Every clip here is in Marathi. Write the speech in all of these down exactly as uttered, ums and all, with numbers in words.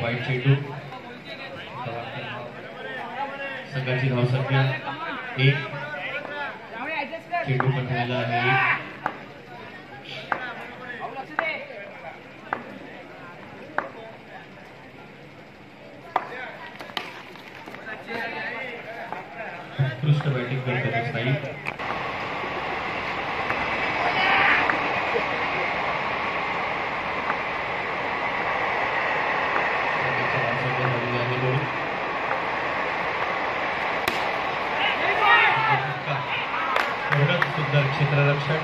वाईट चेंडू संघाची धावसंख्या एक चेंडू पडलेला आहे उत्कृष्ट बॅटिंग करतो साई सुंदर क्षेत्ररक्षण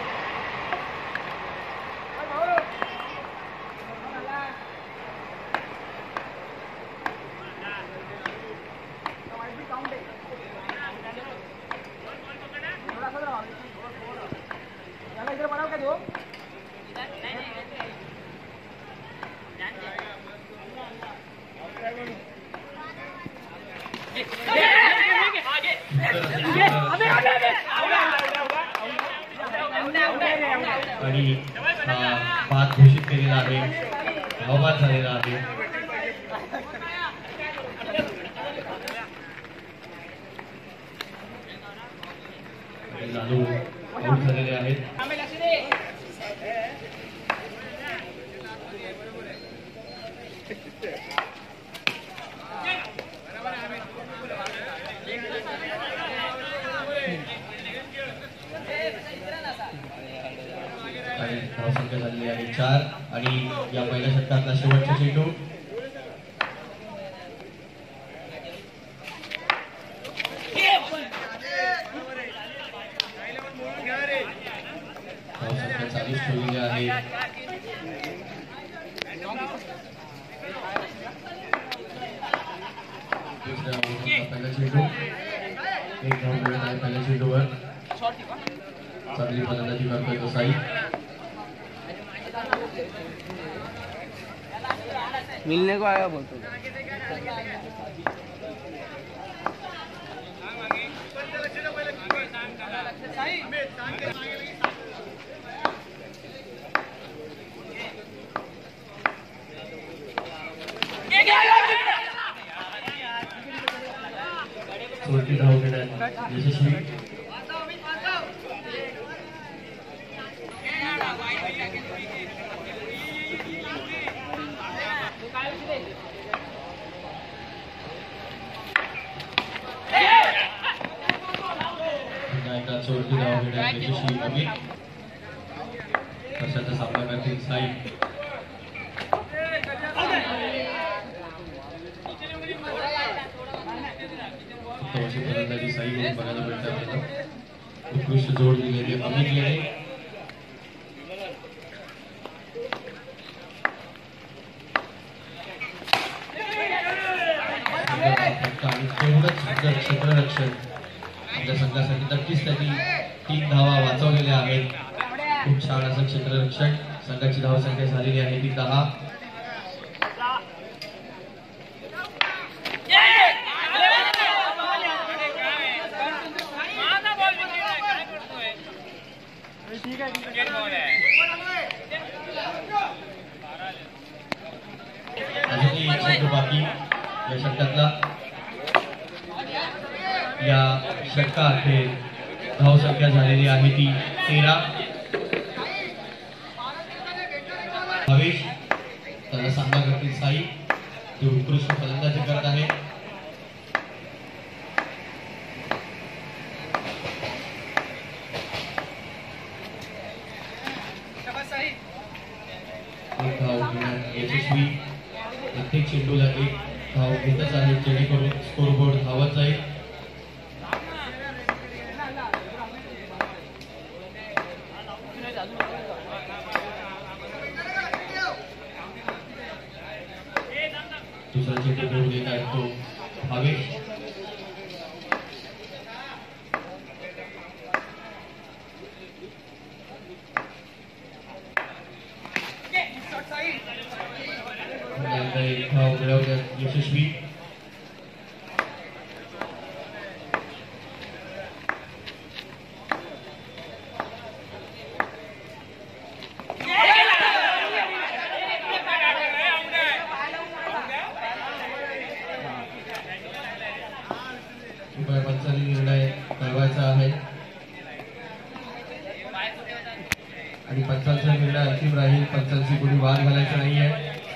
आणि बाद घोषित केलेला आहे अवमान झालेला आहे लालू आऊट झालेले आहेत धावसंख्या झालेली आहे चार आणि या पहिल्या षटकातला शेवटचा चेंडू धावसंख्या चालूच ठेवलेली आहे दुसऱ्या पहिला चेंडू एक धाव मिळत आहे पहिल्या चेंडूवर चांगली फलंदाजी करतोय तो साई मिलने को आया बोलतो सोळटी धाव घेण्यात यशस्वी चोरटी धाव घेण्यात यशस्वी अमित कशाचा सामना करतील साई उत्तम फलंदाजी साई म्हणून बघायला मिळते आपल्याला उत्कृष्ट जोड दिलेली अमित गेले तेवढंच सुंदर क्षेत्ररक्षण आपल्या संघासाठी नक्कीच त्यांनी तीन धावा वाचवलेल्या आहेत खूप छान असं क्षेत्ररक्षण संघाची धावसंख्या झालेली आहे ती दहा अजूनही एक चेंडू बाकी या षटकातला या षटकात हे धावसंख्या झालेली आहे ती तेरा भावेश त्याला सामना करतील साई ते उत्कृष्ट फलंदाजी करत आहे एक धाव घेण्यात यशस्वी प्रत्येक चेंडूला एक धाव घेतच आहे जेणेकरून स्कोरबोर्ड धावत जाईल दुसरा चेंडू घेऊन येत आहे तो भावेश एक धाव मिळवण्यात यशस्वी राखीव राहील, पंचांची कोणी वाद घालायचा नाहीये.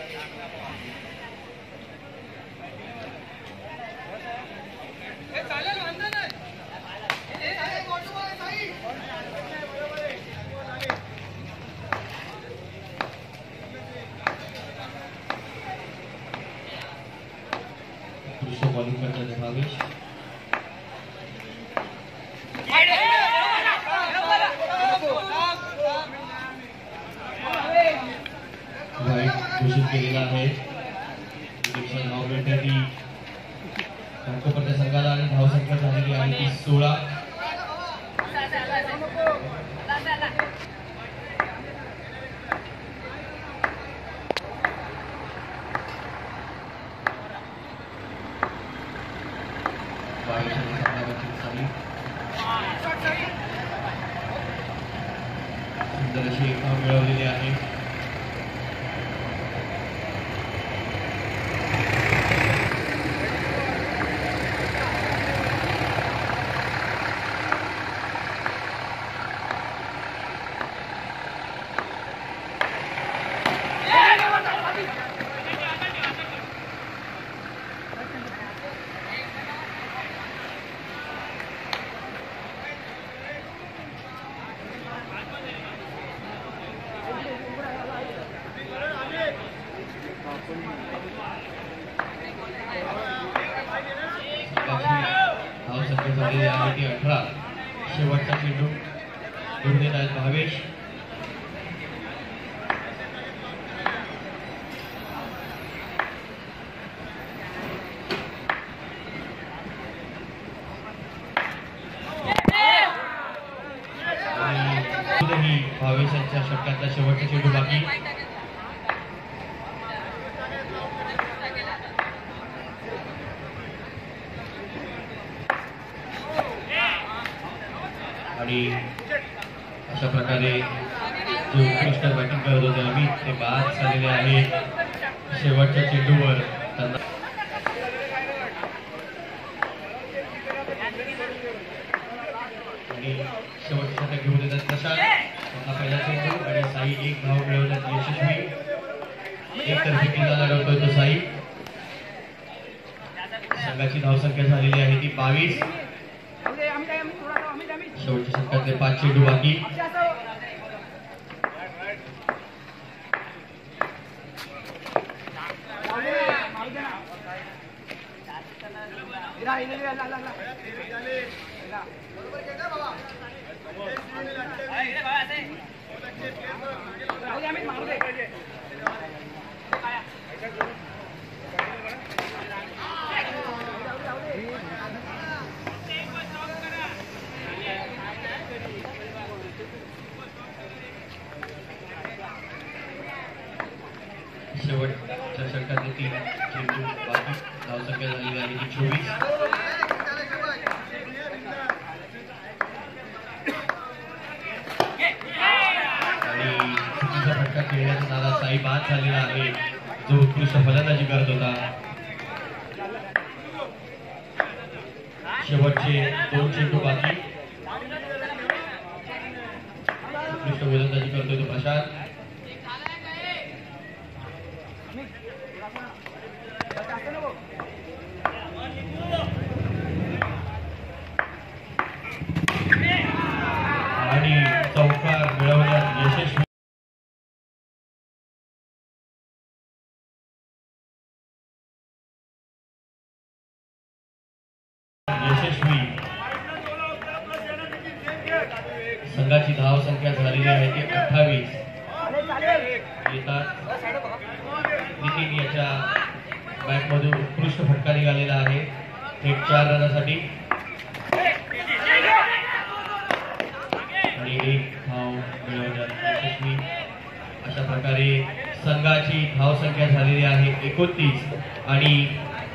बॉलिंग करतात भावेश. वाईट घोषित केलेला आहे. धाव मिळते ती नागपूरच्या संघाला आणि धावसंख्या झालेली आहे ती सोळा. सुंदर अशी एक धाव मिळवलेली आहे. धावसंख्या झालेली आहे ती अठरा. शेवटचा चेंडू घेऊन देत आहेत भावेश. आणि भावेशांच्या षटकातला शेवटचा चेंडू बाकी. आणि अशा प्रकारे जे उत्कृष्ट बॅटिंग करत होते अमित ते बाद झालेले आहे शेवटच्या चेंडूवर. त्यांना आणि शेवटच्या षटक घेऊन येतात प्रशांत. त्यांना पहिला चेंडू आणि साई एक धाव मिळवण्यात यशस्वी. एकतर्फी किल्ला लढवतोय तो साई. संघाची धावसंख्या झालेली आहे ती बावीस. शेवटच्या षटकातले पाच चेंडू बाकी. शेवटच्या षटकातले तीन चेंडू बाकी. धावसंख्या झालेली आहे ती चोवीस. आणि चुकीचा फटका खेळण्याचा नादात साई बाद झालेला आहे जो उत्कृष्ट फलंदाजी करत होता. शेवटचे दोन चेंडू बाकी. उत्कृष्ट गोलंदाजी करतोय तो प्रशांत. आणि चौकार मिळवण्यात यशस्वी. यशस्वी संघाची धाव संख्या झालेली आहे ती अठ्ठावीस. येतात नितीन याच्या बॅटमधून उत्कृष्ट फटका निघालेला आहे थेट चार रनासाठी. आणि एक धाव मिळवण्यात यशस्वी. अशा प्रकारे संघाची धाव संख्या झालेली आहे एकोणतीस. आणि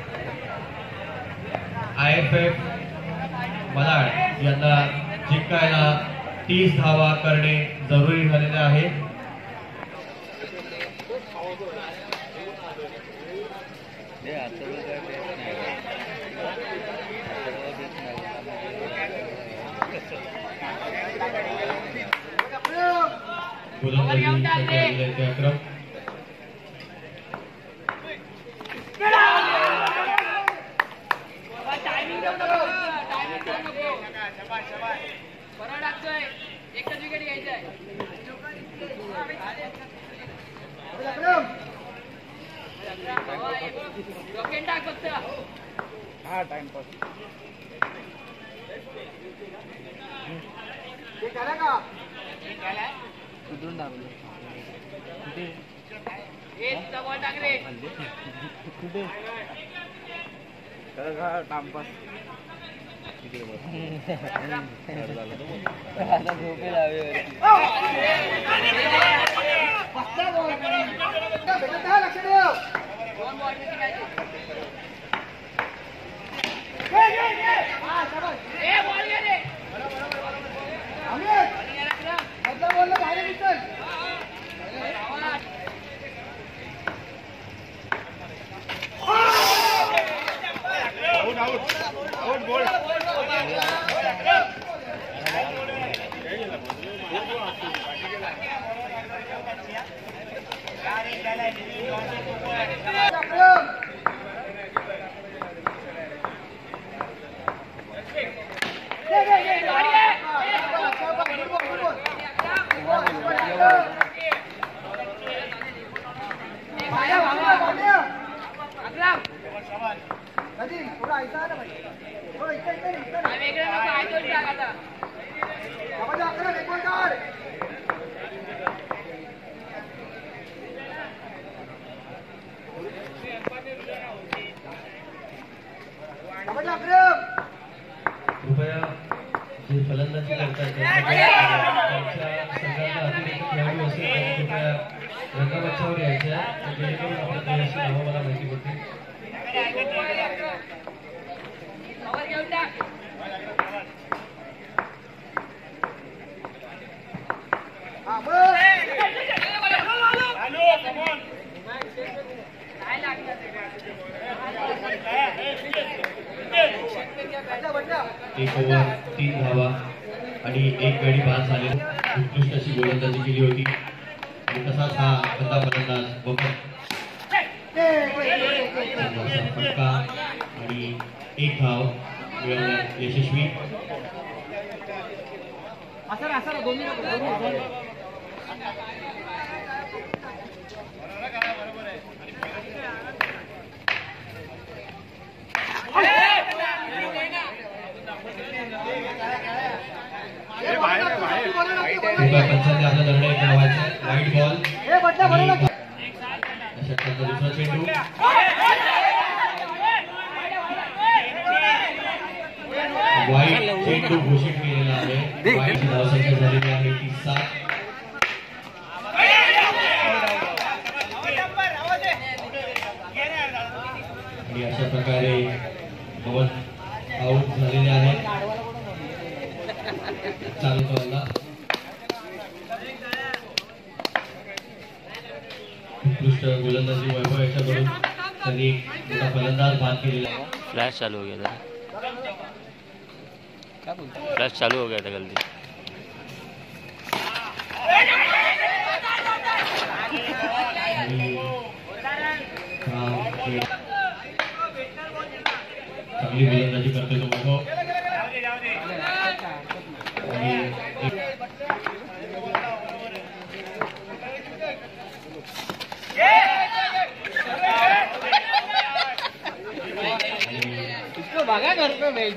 आय एफ एफ मलाड यांना जिंकायला तीस धावा करणे जरुरी झालेले आहे. गोलंदाजीसाठी आलेले आहेत ते अक्रम. हा टाइमपास कुठून दाबले कुठे कुठे टाइमपास आता झोपे लावे कृपया जे फलंदाजी करतात त्यांच्या संघाचा अतिरिक्त खेळाडू असेल त्यांनी कृपया रंगमंचावर यायचे आहे जेणेकरून आपल्या प्लेयर्सची नावं मला माहिती पडतील. एक ओव्हर तीन धावा आणि एक गडी बाद झाले. उत्कृष्ट अशी गोलंदाजी केली होती आणि तसाच हा बंदा फलंदाज बघत फटका आणि एक धाव मिळवण्यात यशस्वी. पंचांनी आपला निर्णय ठरवायचा. वाईट बॉल षटकाचा दुसरा चेंडू वाईट चेंडू घोषित केलेला आहे. वाईट धावसंख्या झालेली आहे ती सात. आणि अशा प्रकारे पवन आउट झालेले आहेत. चालू बॉलला उत्कृष्ट गोलंदाजी वैभव याच्याकडून त्यांनी मोठा फलंदाज बाद केलेला. फ्लैश चालू हो गया था फ्लैश चालू हो गया था गलती. चांगली गोलंदाजी करते तो वैभव. इसको भागा घर पे बेच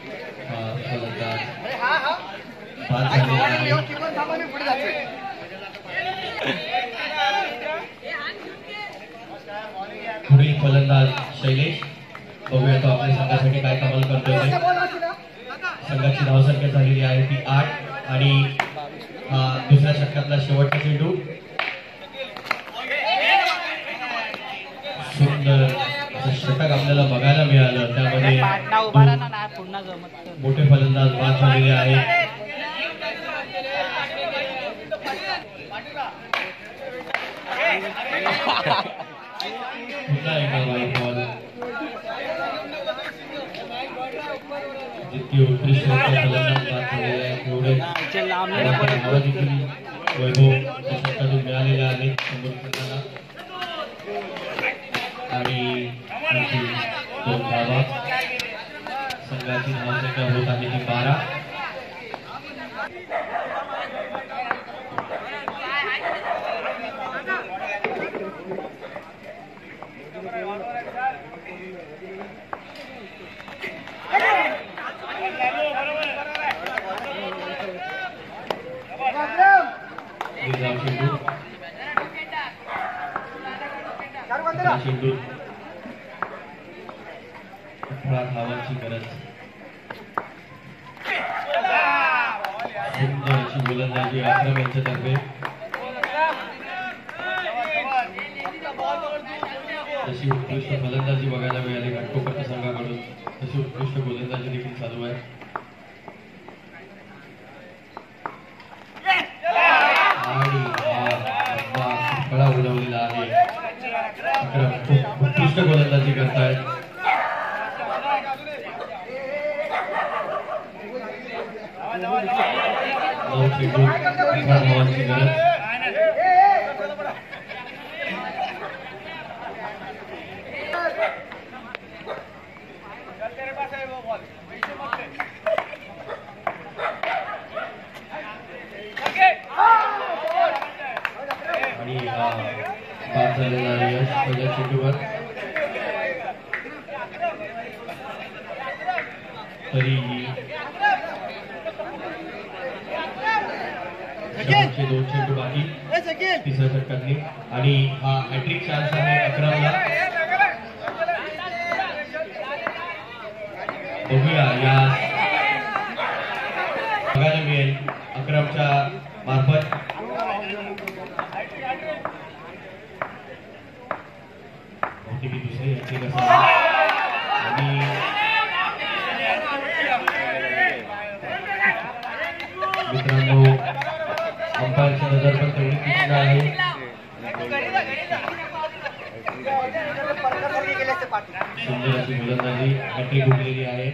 पुढील फलंदाज शैलेश. बघूया तो आपल्या संघासाठी काय कमाल करतोय. संघाची धावसंख्या झालेली आहे ती आठ आणि हा दुसऱ्या षटकातला शेवटचा चेंडू. सुंदर षटक आपल्याला बघायला मिळालं. त्यामध्ये मोठे फलंदाज बाद झालेले आहेत. पुन्हा एकदा वाईट बॉल. जितकी उत्कृष्ट फलंदाज बाद झालेले आहेत तेवढे वैभव त्या षटकातून मिळालेल्या आहेत समोर संघाला आणि आणखी दोन धावा. संघाची धावसंख्या होत आहे ती बारा. चेंडू अठरा धावांची गरज. सुंदर अशी गोलंदाजी अक्रम यांच्यातर्फे. तशी उत्कृष्ट फलंदाजी बघायला मिळाली घाटकोपर संघाकडून, तशी उत्कृष्ट गोलंदाजी देखील चालू आहे. आणि हा फळा उडवलेला आहे. अक्रम खूप उत्कृष्ट गोलंदाजी करतायत. नऊ चेंडू अठरा धावांची गरज. आणि हा बाद झालेला यश पहिल्या चेंडूवर. तरीही शेवटचे दोन चेंडू बाकी तिसऱ्या षटकातली आणि हा हॅट्रिक चान्स आहे अकराला. बघूया या बघायला मिळेल अकराच्या मार्फत. बहुतेक दुसरे हॅट्रिक असेल आणि मित्रांनो अंपायरची नजर पण तेवढी तीक्ष्ण आहे. सुंदर अशी गोलंदाजी हॅट्रिक उठलेली आहे.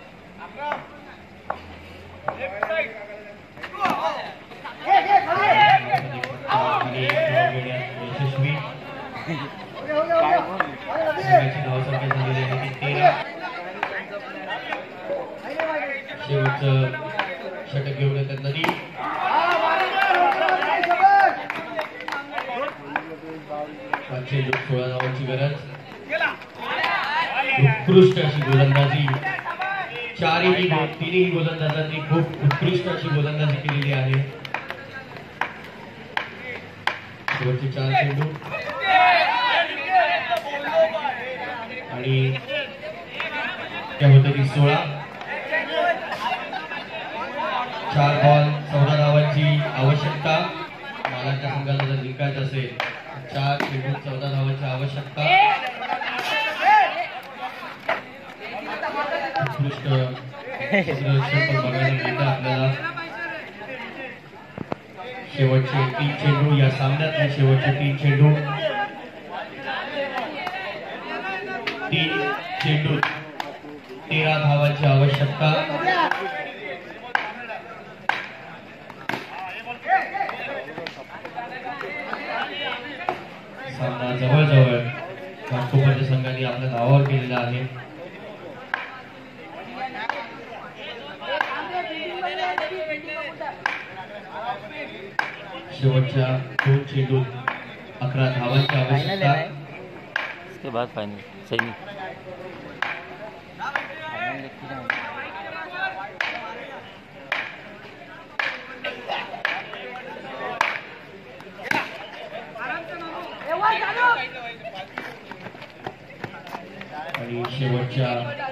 यशस्वी धावसंख्या झालेली आहे ती तेरा. शेवटचं षटक घेऊन येतात नदी. पाचशे सोळा धावांची गरज. उत्कृष्ट अशी गोलंदाजी चारही तिन्ही गोलंदाजांनी खूप उत्कृष्ट अशी गोलंदाजी केलेली आहे. शेवटचे चार चेंडू आणि त्या होतं ती सोळा. चार बॉल चौदा धावांची आवश्यकता. मालाच्या संघाला जर जिंकायचं असेल चार चेंडू चौदा धावांची आवश्यकता. उत्कृष्ट पण बघायला मिळतं आपल्याला. शेवटचे तीन चेंडू या सामन्यातले शेवटचे तीन चेंडू तीन चेंडू तेरा धावांची आवश्यकता. सामना जवळजवळ घाटकोपरच्या संघाने आपल्या धावावर केलेला आहे. शेवटच्या दोन चेंडू अकरा धावांची आवश्यकता. इसके बाद फाइनल सही. आणि शेवटच्या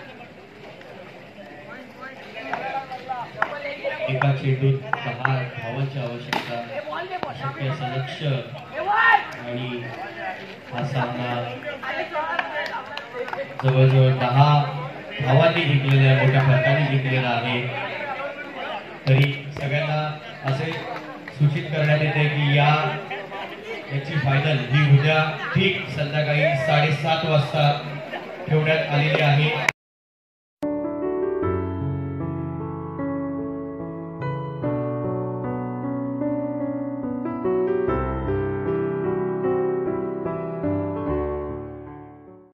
एका चेंडूत दहा धावांची आवश्यकता. शक्य असं लक्ष आणि हा सामना जवळजवळ दहा धावांनी जिंकलेला आहे, मोठ्या फरकाने जिंकलेला आहे. तरी सगळ्यांना असे सूचित करण्यात येते की या याची फायनल ही उद्या ठीक संध्याकाळी साडेसात वाजता ठेवण्यात आलेली आहे.